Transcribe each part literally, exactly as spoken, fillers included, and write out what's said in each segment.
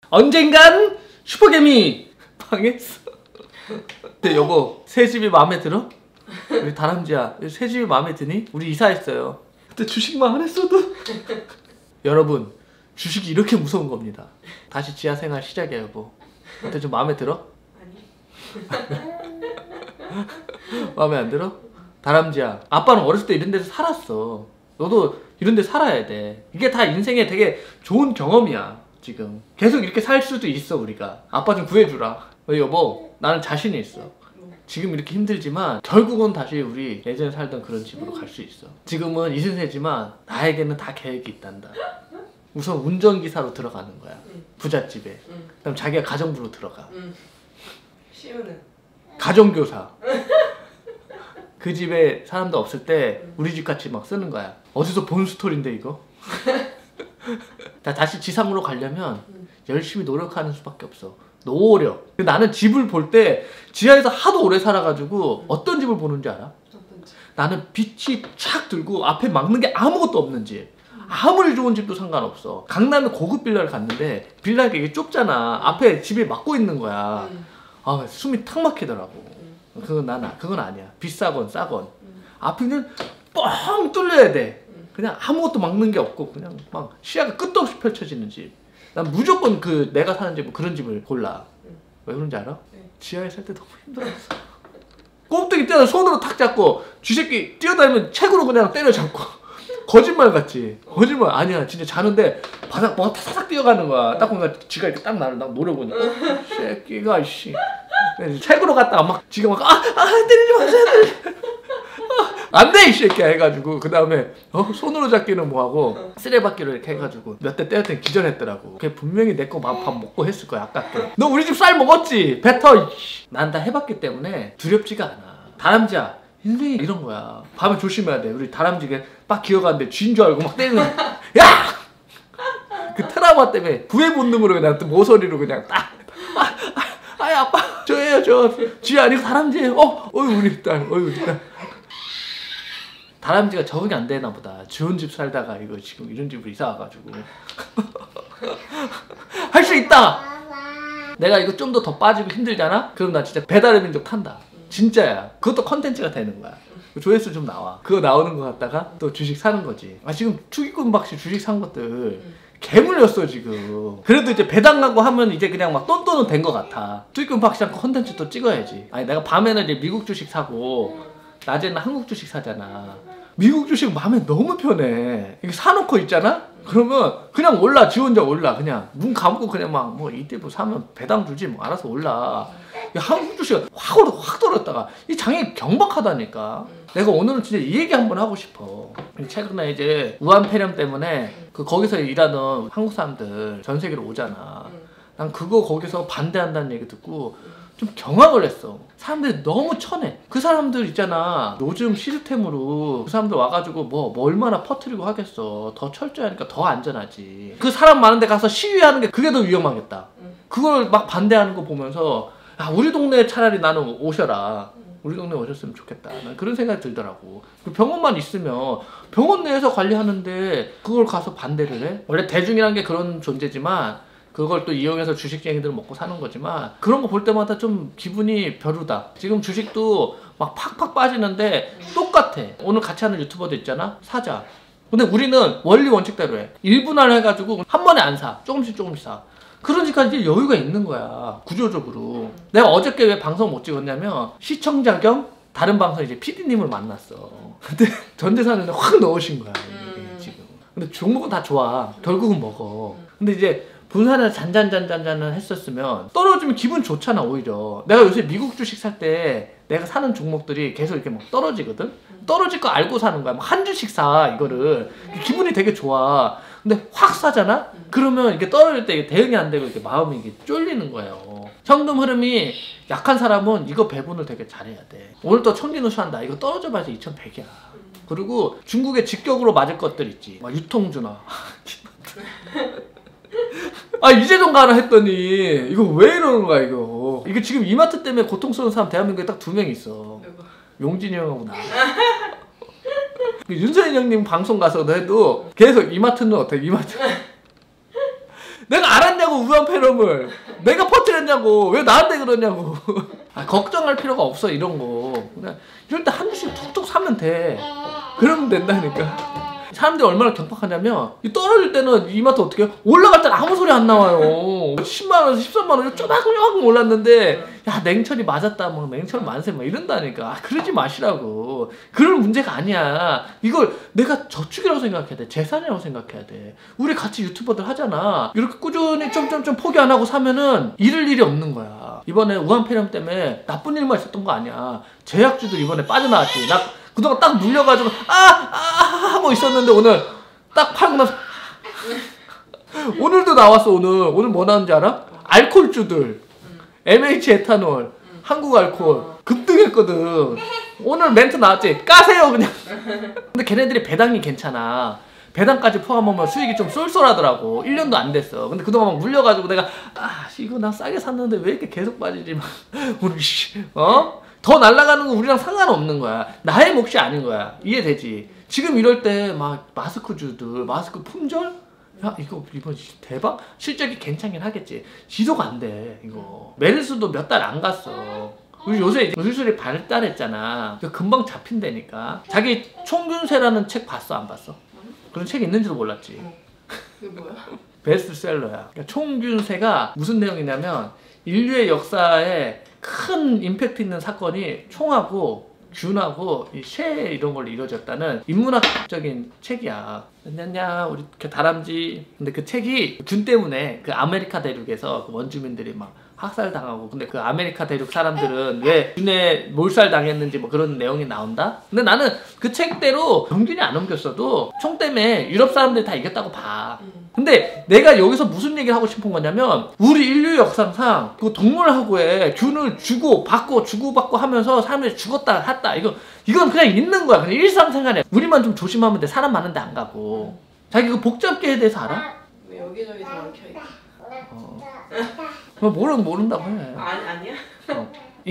언젠간 슈퍼개미 망했어. 근데 여보, 새 집이 마음에 들어? 우리 다람쥐야, 새 집이 마음에 드니? 우리 이사했어요. 그때 주식만 안 했어도. 여러분, 주식이 이렇게 무서운 겁니다. 다시 지하생활 시작이야 여보. 어때, 좀 마음에 들어? 아니. 마음에 안 들어? 다람쥐야, 아빠는 어렸을 때 이런 데서 살았어. 너도 이런 데 살아야 돼. 이게 다 인생에 되게 좋은 경험이야. 지금 계속 이렇게 살 수도 있어. 우리가 아빠 좀 구해주라. 왜 여보, 나는 자신이 있어. 지금 이렇게 힘들지만 결국은 다시 우리 예전에 살던 그런 집으로 갈 수 있어. 지금은 이세세지만 나에게는 다 계획이 있단다. 우선 운전기사로 들어가는 거야. 응. 부잣집에. 응. 그럼 자기가 가정부로 들어가. 응. 시우는? 가정교사. 그 집에 사람도 없을 때 우리 집 같이 막 쓰는 거야. 어디서 본 스토리인데 이거? 자, 다시 지상으로 가려면 열심히 노력하는 수밖에 없어. 노력. 나는 집을 볼 때 지하에서 하도 오래 살아가지고 어떤 집을 보는지 알아? 어떤 집? 나는 빛이 촥 들고 앞에 막는 게 아무것도 없는 집. 아무리 좋은 집도 상관없어. 강남에 고급 빌라를 갔는데 빌라가 이게 좁잖아. 앞에 집이 막고 있는 거야. 응. 아, 숨이 탁 막히더라고. 응. 그건 난, 그건 아니야. 비싸건 싸건. 응. 앞에는 뻥 뚫려야 돼. 응. 그냥 아무것도 막는 게 없고 그냥 막 시야가 끝도 없이 펼쳐지는 집. 난 무조건 그 내가 사는 집 그런 집을 골라. 응. 왜 그런지 알아? 응. 지하에 살 때 너무 힘들었어. 꼼짝이 뛰어서 손으로 탁 잡고 쥐새끼 뛰어다니면 책으로 그냥 때려잡고. 거짓말 같지? 거짓말 아니야. 진짜 자는데 바닥 뭐가 타삭 뛰어가는 거야. 딱 보니까 쥐가 이렇게 딱 나를 딱 노려보니까 어, 새끼가 씨. 책으로 갔다가 막 지가 막 아! 아! 때리지 마세요! 아, 안 돼! 이 새끼야! 해가지고 그 다음에 어? 손으로 잡기는 뭐하고 쓰레받기로 이렇게 해가지고 몇 대 때렸더니 기절했더라고. 그게 분명히 내 거 밥 먹고 했을 거야. 아깝게. 너 우리 집 쌀 먹었지? 뱉어! 난 다 해봤기 때문에 두렵지가 않아. 다람쥐야, 인생이 이런 거야. 밤에 조심해야 돼. 우리 다람쥐가 딱 기어가는데 쥐인 줄 알고 막 때리는 야! 그 트라우마 때문에 구애 본능으로 그냥 또 모서리로 그냥 딱 아, 아, 아이 아빠 저예요. 저 쥐 아니고 다람쥐예요. 어, 어이 우리 딸, 어이 우리 딸. 다람쥐가 적응이 안 되나 보다. 좋은 집 살다가 이거 지금 이런 집으로 이사 와가지고 할 수 있다. 내가 이거 좀 더 더 빠지고 힘들잖아? 그럼 나 진짜 배달의 민족 탄다. 진짜야. 그것도 컨텐츠가 되는 거야. 조회수 좀 나와. 그거 나오는 거 갖다가 또 주식 사는 거지. 아, 지금 축의금 박씨 주식 산 것들 개물렸어 지금. 그래도 이제 배당 가고 하면 이제 그냥 막 똔똔은 된 거 같아. 축의금 박씨 한거 컨텐츠 또 찍어야지. 아니 내가 밤에는 이제 미국 주식 사고 낮에는 한국 주식 사잖아. 미국 주식 마음에 너무 편해. 이게 사놓고 있잖아? 그러면 그냥 올라. 지 혼자 올라. 그냥 눈 감고 그냥 막 뭐 이때 뭐 사면 배당 주지 뭐 알아서 올라. 한국 주식은 확, 확 떨어졌다가 이 장이 경박하다니까. 내가 오늘은 진짜 이 얘기 한번 하고 싶어. 최근에 이제 우한 폐렴 때문에 그 거기서 일하는 한국 사람들 전 세계로 오잖아. 난 그거 거기서 반대한다는 얘기 듣고 좀 경악을 했어. 사람들이 너무 천해. 그 사람들 있잖아. 요즘 시스템으로 그 사람들 와가지고 뭐, 뭐 얼마나 퍼뜨리고 하겠어. 더 철저하니까 더 안전하지. 그 사람 많은 데 가서 시위하는 게 그게 더 위험하겠다. 그걸 막 반대하는 거 보면서 아, 우리 동네에 차라리 나는 오셔라. 우리 동네에 오셨으면 좋겠다. 난 그런 생각이 들더라고. 병원만 있으면 병원 내에서 관리하는데 그걸 가서 반대를 해? 원래 대중이란 게 그런 존재지만 그걸 또 이용해서 주식쟁이들 먹고 사는 거지만 그런 거 볼 때마다 좀 기분이 별로다. 지금 주식도 막 팍팍 빠지는데 똑같아. 오늘 같이 하는 유튜버도 있잖아. 사자. 근데 우리는 원리 원칙대로 해. 일 분할 해가지고 한 번에 안 사. 조금씩 조금씩 사. 그러니까 이제 여유가 있는 거야. 구조적으로. 내가 어저께 왜 방송 못 찍었냐면 시청자 겸 다른 방송 이제 피디님을 만났어. 근데 전재산을 확 넣으신 거야. 이게 지금. 근데 종목은 다 좋아. 결국은 먹어. 근데 이제 분산을 잔잔잔잔잔 했었으면 떨어지면 기분 좋잖아. 오히려 내가 요새 미국 주식 살 때 내가 사는 종목들이 계속 이렇게 막 떨어지거든. 떨어질 거 알고 사는 거야. 막 한 주씩 사 이거를. 기분이 되게 좋아. 근데 확 사잖아? 그러면 이게 떨어질 때 대응이 안 되고 이렇게 마음이 이게 쫄리는 거예요. 현금 흐름이 약한 사람은 이거 배분을 되게 잘해야 돼. 오늘 또 청기누수 한다. 이거 떨어져봐야지 이천백이야. 그리고 중국에 직격으로 맞을 것들 있지. 막 유통주나. 아, 이재동 가나 했더니 이거 왜 이러는 거야 이거. 이게 지금 이마트 때문에 고통스러운 사람 대한민국에 딱 두 명 있어. 용진이 형하고 나. 윤서인 형님 방송 가서도 해도 계속 이마트는 어때? 이마트 내가 알았냐고 우한폐렴을. 내가 퍼뜨렸냐고. 왜 나한테 그러냐고. 아, 걱정할 필요가 없어 이런 거. 그냥 이럴 때 한 주씩 툭툭 사면 돼. 그러면 된다니까. 사람들이 얼마나 경박하냐면 이 떨어질 때는 이마트 어떻게 해요? 올라갈 때는 아무 소리 안 나와요. 십만 원에서 십삼만 원 쪼박쪼박 올랐는데 야 냉철이 맞았다 뭐 냉철 만세 막 이런다니까. 아, 그러지 마시라고. 그런 문제가 아니야. 이걸 내가 저축이라고 생각해야 돼. 재산이라고 생각해야 돼. 우리 같이 유튜버들 하잖아. 이렇게 꾸준히 좀좀좀 포기 안 하고 사면은 잃을 일이 없는 거야. 이번에 우한폐렴 때문에 나쁜 일만 있었던 거 아니야. 제약주들 이번에 빠져나왔지. 나 그동안 딱 물려가지고 아! 아! 하고 있었는데 오늘 딱 팔고 나서 오늘도 나왔어. 오늘 오늘 뭐 나왔는지 알아? 알코올주들 엠에이치 에탄올 한국알코올 급등했거든. 오늘 멘트 나왔지? 까세요 그냥. 근데 걔네들이 배당이 괜찮아. 배당까지 포함하면 수익이 좀 쏠쏠하더라고. 일 년도 안 됐어. 근데 그동안 막 물려가지고 내가 아 이거 나 싸게 샀는데 왜 이렇게 계속 빠지지 막 우리 어? 더 날아가는 건 우리랑 상관없는 거야. 나의 몫이 아닌 거야. 이해되지? 지금 이럴 때 막 마스크주들 마스크 품절? 야 이거 이번 대박? 실적이 괜찮긴 하겠지. 지속 안 돼 이거. 메르스도 몇 달 안 갔어. 우리 요새 이제 기술이 발달했잖아. 금방 잡힌다니까. 자기 총균세라는 책 봤어 안 봤어? 그런 책이 있는지도 몰랐지. 어. 그게 뭐야? 베스트셀러야. 그러니까 총균세가 무슨 내용이냐면 인류의 역사에 큰 임팩트 있는 사건이 총하고 균하고 이 쇠 이런 걸로 이루어졌다는 인문학적인 책이야. 냐냐 우리 이렇게 다람쥐. 근데 그 책이 균 때문에 그 아메리카 대륙에서 그 원주민들이 막 학살당하고 근데 그 아메리카 대륙 사람들은 왜 균에 몰살당했는지 뭐 그런 내용이 나온다? 근데 나는 그 책대로 병균이 안 옮겼어도 총 때문에 유럽 사람들이 다 이겼다고 봐. 근데 내가 여기서 무슨 얘기를 하고 싶은 거냐면 우리 인류 역사상 그 동물하고의 균을 주고 받고 주고 받고 하면서 사람들이 죽었다 했다 이거 이건 그냥 있는 거야. 그냥 일상생활에 우리만 좀 조심하면 돼. 사람 많은데 안 가고. 자기 그 복잡계에 대해서 알아? 왜 여기저기 다 얽혀있어? 어. 모르는 모른다고 해. 아니, 아니야? 어.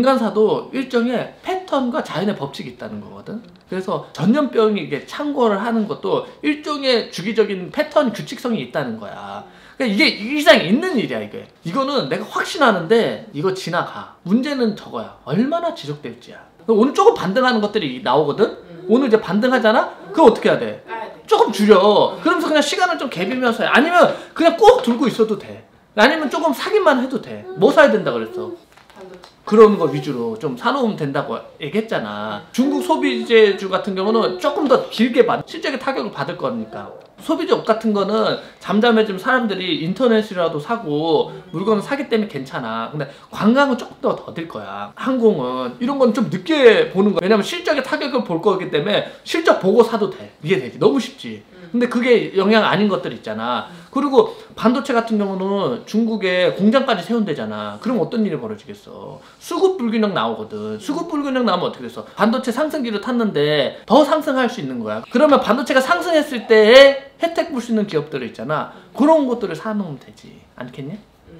인간사도 일종의 패턴과 자연의 법칙이 있다는 거거든. 그래서 전염병이 이게 창궐을 하는 것도 일종의 주기적인 패턴 규칙성이 있다는 거야. 그러니까 이게 이상 있는 일이야 이게. 이거는 내가 확신하는데 이거 지나가. 문제는 저거야. 얼마나 지속될지야. 오늘 조금 반등하는 것들이 나오거든. 음. 오늘 이제 반등하잖아. 그럼 어떻게 해야 돼? 까야 돼. 조금 줄여. 음. 그러면서 그냥 시간을 좀 개비면서 해. 아니면 그냥 꼭 들고 있어도 돼. 아니면 조금 사기만 해도 돼. 뭐 사야 된다 그랬어? 그런 거 위주로 좀 사놓으면 된다고 얘기했잖아. 중국 소비재주 같은 경우는 조금 더 길게 받, 실제로 타격을 받을 거니까. 소비재 같은 거는 잠잠해지면 사람들이 인터넷이라도 사고 물건을 사기 때문에 괜찮아. 근데 관광은 조금 더 더딜 거야. 항공은 이런 건 좀 늦게 보는 거야. 왜냐면 실적의 타격을 볼 거기 때문에 실적 보고 사도 돼. 이해되지? 너무 쉽지. 근데 그게 영향 아닌 것들 있잖아. 그리고 반도체 같은 경우는 중국에 공장까지 세운대잖아. 그럼 어떤 일이 벌어지겠어? 수급 불균형 나오거든. 수급 불균형 나오면 어떻게 됐어? 반도체 상승기를 탔는데 더 상승할 수 있는 거야. 그러면 반도체가 상승했을 때에 혜택 볼 수 있는 기업들 있잖아. 그런 것들을 사놓으면 되지. 않겠니?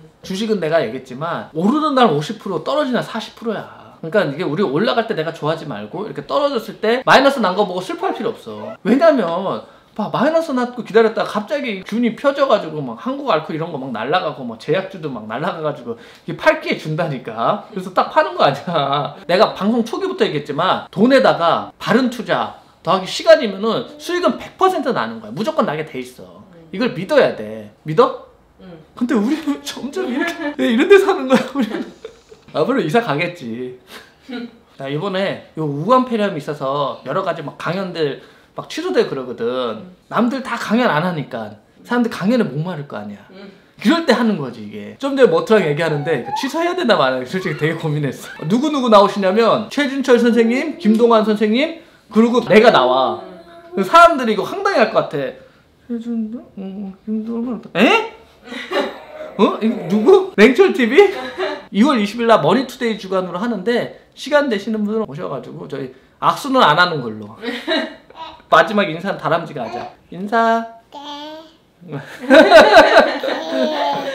주식은 내가 얘기했지만 오르는 날 오십 퍼센트 떨어지는 날 사십 퍼센트야. 그러니까 이게 우리 올라갈 때 내가 좋아하지 말고 이렇게 떨어졌을 때 마이너스 난 거 보고 슬퍼할 필요 없어. 왜냐면 봐, 마이너스 났고 기다렸다가 갑자기 균이 펴져가지고 막 한국 알코올 이런 거 막 날라가고 막 제약주도 막 날라가가지고 이게 팔기에 준다니까. 그래서 딱 파는 거 아니야. 내가 방송 초기부터 얘기했지만 돈에다가 바른 투자 더하기 시간이면은 수익은 백 퍼센트 나는 거야. 무조건 나게 돼 있어. 이걸 믿어야 돼. 믿어? 응. 근데 우리는 점점 이렇게 왜 이런 데 사는 거야 우리는. 앞으로 이사 가겠지. 자 이번에 요 우한폐렴이 있어서 여러 가지 막 강연들 막 취소되고 그러거든. 음. 남들 다 강연 안 하니까 사람들 강연에 목마를 거 아니야. 음. 그럴 때 하는 거지 이게. 좀 전에 머트랑 얘기하는데 취소해야 되나 말아야 솔직히 되게 고민했어. 누구누구 나오시냐면 최준철 선생님, 김동완 선생님 그리고 내가 나와. 음. 사람들이 이거 황당해 할 것 같아. 최준철? 어, 김동완? 에? 어? 이거 누구? 냉철티비? 이월 이십일 날 머니투데이 주간으로 하는데 시간 되시는 분은 오셔가지고 저희 악수는 안 하는 걸로. 마지막 인사는 다람쥐가 하자. 인사.